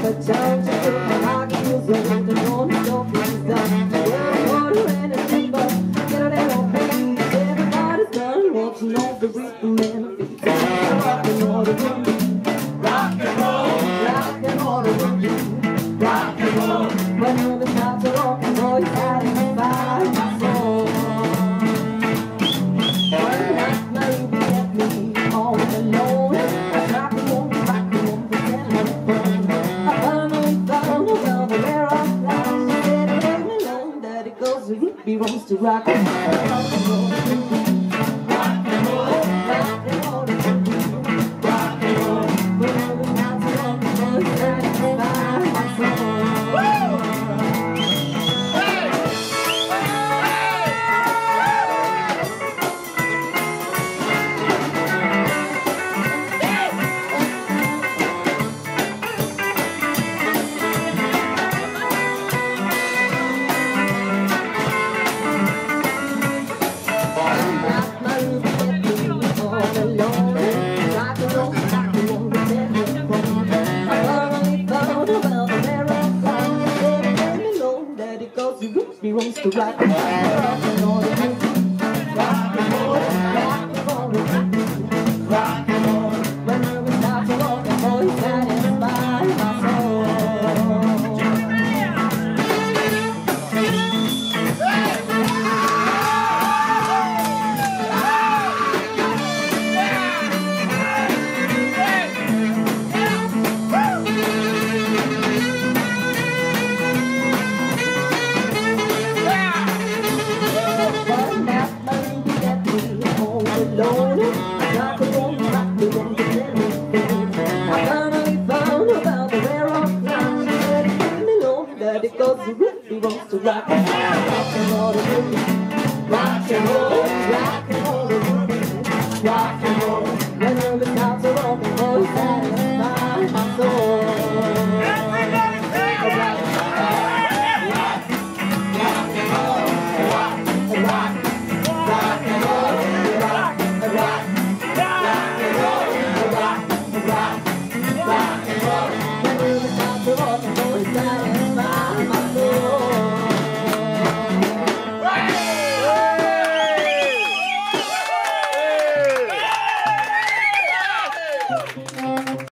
He wants to rock and roll. Rock and roll, rock and roll, rock and roll. Whenever it's not so long, it's satisfy my soul. Hey! He wants to rock and roll, rock and roll, rock and roll, rock and roll. Whenever it's not so long, the boy satisfy my soul. He wants to rock.